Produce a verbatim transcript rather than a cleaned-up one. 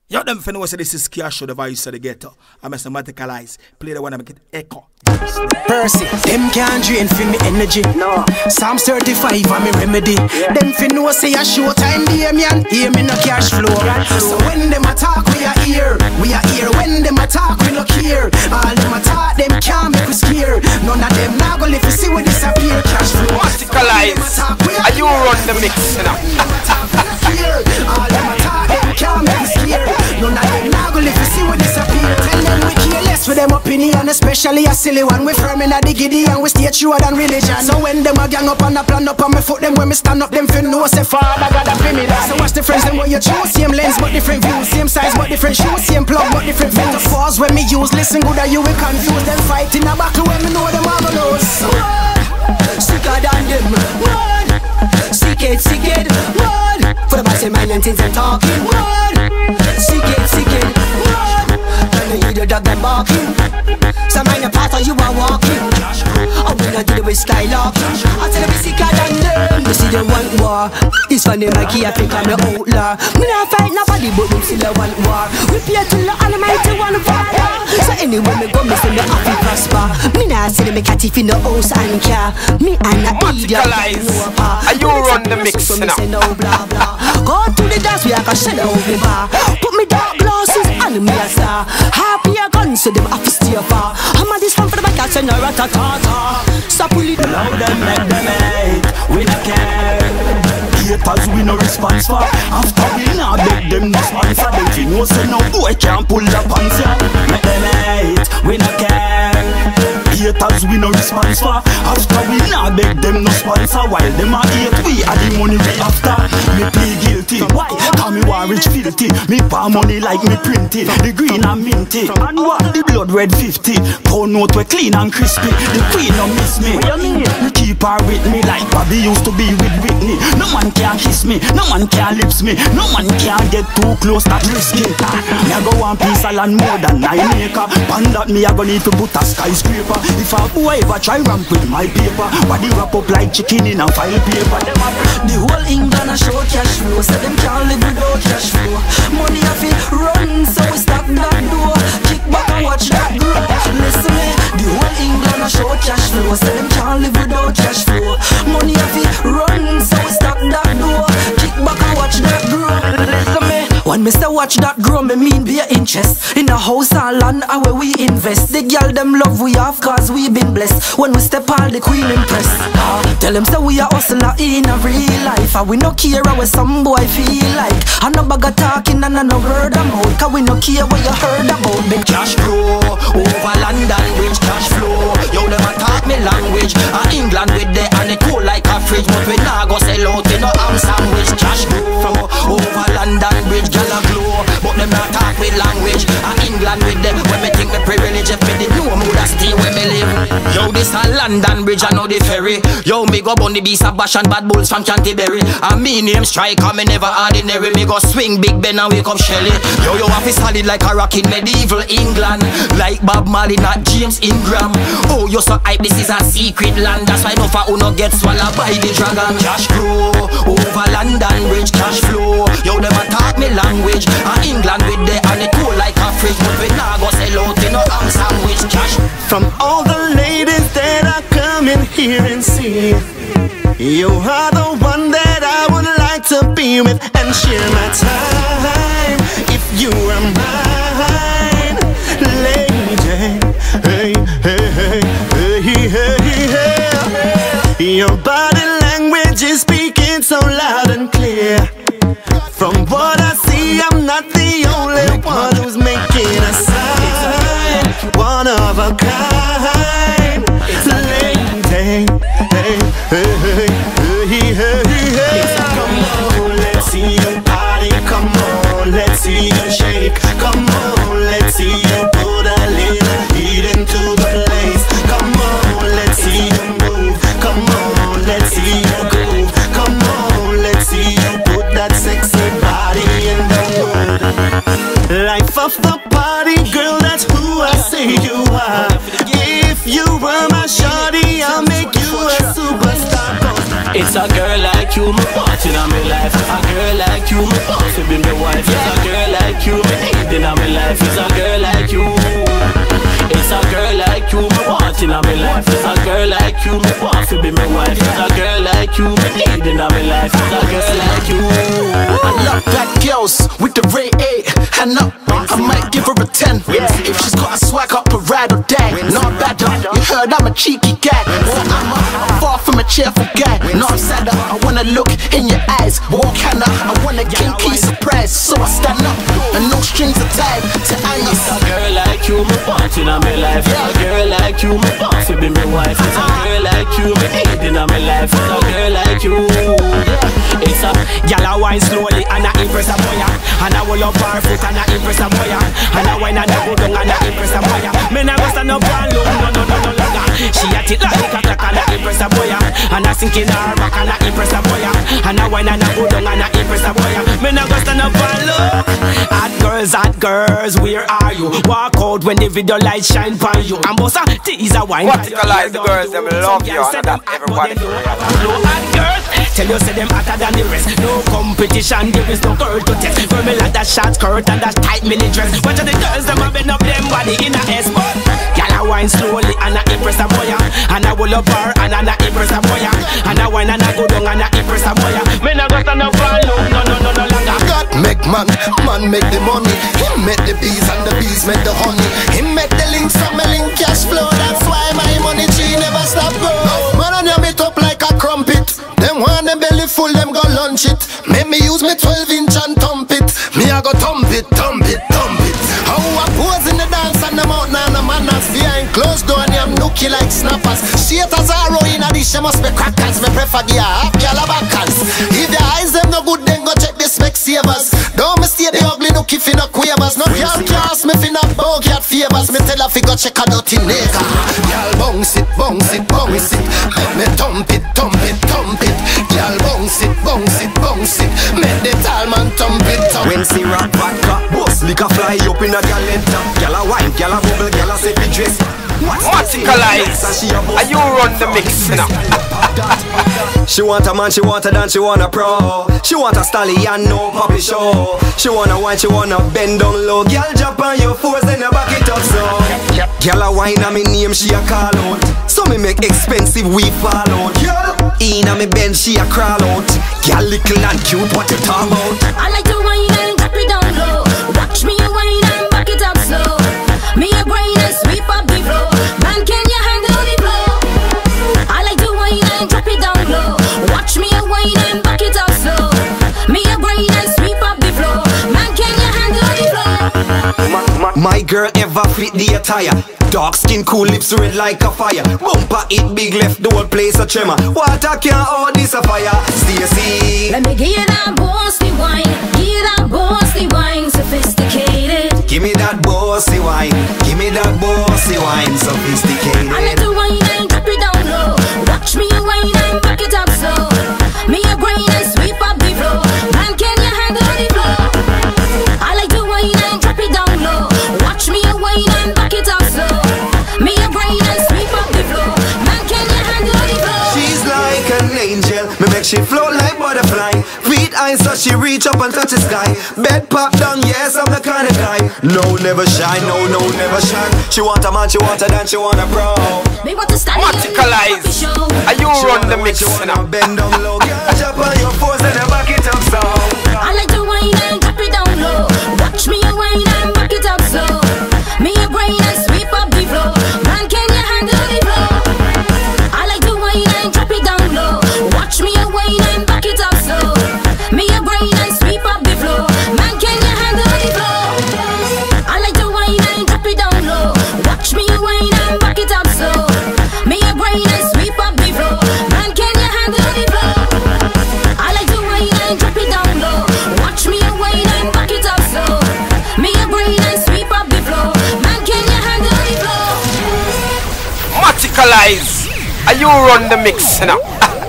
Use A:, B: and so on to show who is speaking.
A: You them finna say this is Cashflow, the voice of the ghetto. I'm a Maticalise. Play the one I make it echo.
B: Percy, them can't drain for me energy. No. Psalms thirty-five and me remedy. Yeah. Them finna say a showtime, Damion. Hear me no cash flow. So when them attack, we are here. We are here. When them attack, we no care. All them attack, them can't make us scare. None of them now go live to see we disappear. Cash flow.
C: Maticalise, are you run the mix now?
B: All them attack, them can't make us scare. None of them now go live to see we disappear. Tell them we care less for them opinion, especially a silly one. We firm in a diggity and we stay truer than religion. So when them a gang up and a plan up on me foot, them when me stand up, them feel no say Father God a pay me that. So what's the difference them when you choose? Same lens but different views, same size but different shoes, same plug but different metaphors when me use. Listen good that you will confuse them fight in a battle when me know them all go lose. Sicker than them, one. Sick it, sick it, one. For the boys in my and things and talking, one. Sick it, sick it, one. When you hear the dog them barking, some mind a path you are walking. I will not do the way skylarking. I tell them sicker than them. You see them want war. It's funny my key I think I'm the outlaw. Me not fight nobody but them still a want war. We pay to the almighty one fire. So anyway me go me say me happy prosper. Me not say me cat if in the house and car. Me and a idiot.
C: And you run the mix now.
B: Go to the dance we a can shell out the bar. Put me dark glasses and me a star. Happy a gun so them have to stay far. I'm a this one for the back and say no rat-a-ta-ta. Stop pull it
D: loud and make them hate. We not care. Haters we no response for. After we not beg them no sponsor. Them fi know say no boy can't pull up on ya. Make them hate. We not care. Haters we no response for. After we not beg them no sponsor. While them a hate we are the money we after. Me play guilty. Why? Cause me war rich filthy. Me palm money like me printed. The green and minty. And what the blood red fifty. Pound note we clean and crispy. The queen no miss me. Me keep her with me like Bobby used to be with Whitney. No man can kiss me. No man can lips me. No man can get too close, that risky. Me a go one piece of land more than nine acre. Pan that me a go need to put a skyscraper. If a boy ever try ramp with my paper, body wrap up like chicken in a file paper.
B: The whole England a show cash flow, so them can't live without cash flow. Money a fi run, so we stop that door. Kick back and watch that grow. Listen me, the whole England a show cash flow, so them can't live without cash flow. Money a fi run, so we stop that door. Kick back and watch that grow. Listen me. When me say watch that grow, me mean be a interest in a house and land and where we invest. The girl them love we have cause we been blessed. When we step all the queen impress. uh, Tell them say we a hustler in a real life. And we no care how some boy feel like. And no bag of talking and no word about. Cause we no care what you heard about. Big cash flow over London Bridge, cash flow. Yo them a talk me language. And England with the and it cool like a fridge. But we nah go sell out in no ham sandwich. Cash flow over London Bridge. Gala glow, but them not talk with language. And England with them, when me think me privilege, if me did know mood a stay where me live. Yo, this a London Bridge, I know the ferry. Yo, me go bun the beast of bash and bad bulls from Canterbury. And me name STRIKA, me never ordinary. Me go swing Big Ben and wake up Shelly. Yo, yo, I feel solid like a rock in medieval England. Like Bob Marley, not James Ingram. Oh, you so hype, this is a secret land. That's why no for who no get swallowed by the dragon. Cash flow over London Bridge, cash flow. Yo, them a talk me language. And England with the and it cool like a fridge. But we nah go sell out in no ham sandwich. Cash.
E: From all the ladies that I come in here and see, you are the one that I would like to be with and share my time. If you are mine, lady, hey, hey, hey, hey, hey, hey. Your body language is speaking so loud and clear. From what I see, I'm not the only one who's making a sign. One of a kind, lady. Hey, hey, hey, hey, hey, hey. Come on, let's see you party. Come on, let's see you shake. Come on, let's see you put a little heat into the place. Come on, let's see you move. Come on, let's see you groove. Come on, let's see you put that sexy body in the mood. Life of the party, girl, that's who I say you are. If you were my shawty, I'll make you a superstar.
F: It's a girl like you, me want in my life. A girl like you, me want to be my wife. It's a girl like you.
D: you me need in my life. It's a girl like you. It's a girl like you me want in my life. It's a girl like you me want to be my wife. It's a girl like you me need in my life. It's a girl like you.
E: I love black girls with the ray eight. And up, I might give her a ten. If she's got a swag up, a ride or die. Not bad, you heard I'm a cheeky guy. Well, I'm a, far from a cheerful guy. No, I'm sad, I wanna look in your eyes. Walk kinda, I wanna kinky surprise. So I stand up, and no strings attached to anger.
D: It's a girl like you me want in my life. It's a girl like you me want to be my wife. It's a girl like you me need in my life. It's a girl like you. It's a
F: gal a wine slowly and a impress a boy. And I will up her foot and a impress a boy. And I wine and a go down and a impress a boy. Me nah go stand up and look, no no no no longer. She at it like a clock and a impress a boy. And I sink in her back and a impress a boy. And I wine and a go down and a impress a boy. Me nah go stand up and look. Hot girls, hot girls, where are you? Walk out when the video light shine on you. And boss a tease a wine.
C: Maticalise the girls, them love you and that everybody.
F: Hot girls, tell you say them hotter than the rest. No competition, there is no girl to test. Girl me like that short skirt and that tight mini dress. Watch out the girls, them a bend up them body in a S but gal a wine slowly and a impress a boy. And I will up her and a impress a boy. And I wine and I go down and a impress a boy. Me nah go stand up and look, no no no no longer.
E: God make man, man make the money. Him make the bees and the bees make the honey. Him make the links from my link cash flow. That's why my money tree never stop growing. Man on your meet up like a crumpet. Them want them belly full, them go lunch it. Make me use me twelve inch and thump it. Me I go thump it, thump it, thump it. How I pose in the dance and the mountain and the manners behind closed door and I'm nookie like snappers. Straight as a row in a dish, you must be crackers. Me prefer the half gyal a backers. If your eyes them no good, then go check the spec savers. Don't mistake the ugly nookie fi no quavers. No girl cast me fi no bogey at favors. Me tell her fi go check a dirty nigga. Gyal bounce it, bounce it, bounce it. Make me thump it, thump it, thump it. Gyal bounce it, bounce it, bounce it. Make the tall man thump it, thump it.
G: When see rock vodka, boss liquor fly up in a galenta. Gyal a wine, gyal a bubble, gyal a say fi dress.
C: Maticalise, and you run the mix now.
G: She want a man, she want a dance, she want a pro. She want a stallion, no puppy show. She want a wine, she want a bend down low. Gyal jump on your fours and you back it up so. Gyal a wine and me name she a call out. So me make expensive we fall out. Gyal in a me bend she a crawl out. Gyal little and cute, what you talk about?
H: I like to wine and drop it down low. Watch me wine and back it up slow. Me a grind and sweep up the floor. Man, can you handle the flow? I like to wine and drop it down low. Watch me a wine and back it up slow. Me a grind and sweep up the floor. Man, can you handle the flow?
G: My girl ever fit the attire. Dark skin, cool lips, red like a fire. Bumper it big, left the whole place a tremor. Water can't hold this a fire. Stacy,
H: let me give you that bossy wine. Give you that bossy wine, sophisticated.
G: give me that bossy wine. Give me that bossy wine, sophisticated.
H: I like to wine and drop it down low. Watch me wine and back it up slow. Me a grind and sweep up the floor. Man, can you handle the flow? I like to wine and drop it down low. Watch me wine and back it up slow. Me a grind and sweep up the floor. Man, can you handle the flow?
G: She's like an angel, me make she float like butterfly. Feet eyes so she reach up and touch the sky. Bed pop down, yes I'm the kind of guy. No never shy, no no never shy. She want a man, she want a dance, she want a pro.
H: Me want to stand
C: Maticalise, and you run the mix now.
G: Bend down low, girl, jump on your fours and back it up so.
H: I like to wine and drop it down low. Watch me wine and back it up slow. Me a grind and sweep up the floor. Man, can you handle the flow? I like to wine and drop it down low. Watch me wine and back it up slow. Me a grind and sweep up the floor. Man, can you handle the flow? I like to wine and drop it down low. Watch me wine and back it up slow. Me a grind and sweep up the floor. Man, can you handle the flow? I like to wine and drop it down low. Watch me wine and back it up slow. Me a grind and sweep up the floor. Man, can you handle the flow?
C: Maticalise, and you run the mix now.